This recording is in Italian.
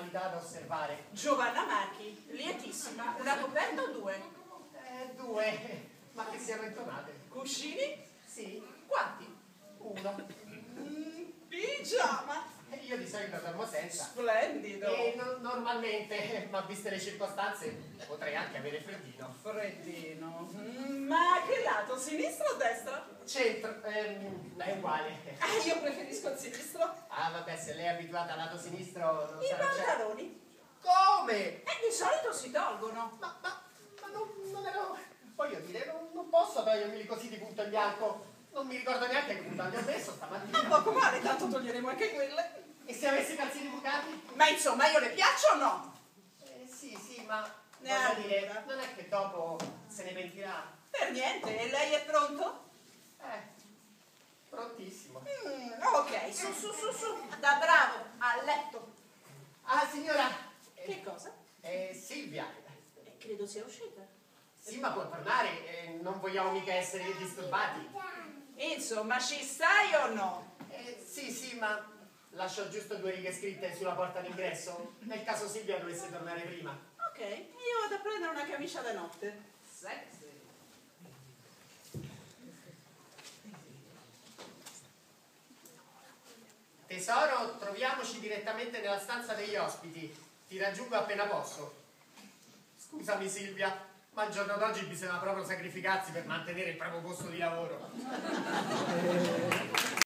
formalità da osservare. Giovanna Marchi, lietissima. Una coperta o due? Due, ma che siano intonate. Cuscini? Sì, Quanti? uno. Pigiama. Io di solito dormo senza. Splendido. E normalmente, ma viste le circostanze, potrei anche avere freddino. Freddino. Ma che lato, sinistra o destra? Centro, è uguale. Io preferisco il sinistro. Ah, vabbè, se lei è abituata al lato sinistro non I sarà certo. pantaloni? Come? Di solito si tolgono. Ma non ero... Voglio dire, non posso togliermeli così di punto in bianco. Non mi ricordo neanche che punto li ho messo stamattina. Ma poco male, tanto toglieremo anche quelle. E se avessi i calzini bucati? Ma insomma, io le piaccio o no? Sì, ma Allora. voglio dire, non è che dopo se ne pentirà. Per niente, e lei è pronto? Prontissimo. Ok, su, da bravo, a letto. Ah, signora! Che cosa? Silvia. Credo sia uscita. Sì, ma può tornare, non vogliamo mica essere disturbati. Insomma, ci stai o no? Sì, ma lascio giusto 2 righe scritte sulla porta d'ingresso, nel caso Silvia dovesse tornare prima. Ok, io vado a prendere una camicia da notte. Sexy. Tesoro, troviamoci direttamente nella stanza degli ospiti. Ti raggiungo appena posso. Scusami Silvia, ma al giorno d'oggi bisogna proprio sacrificarsi per mantenere il proprio posto di lavoro.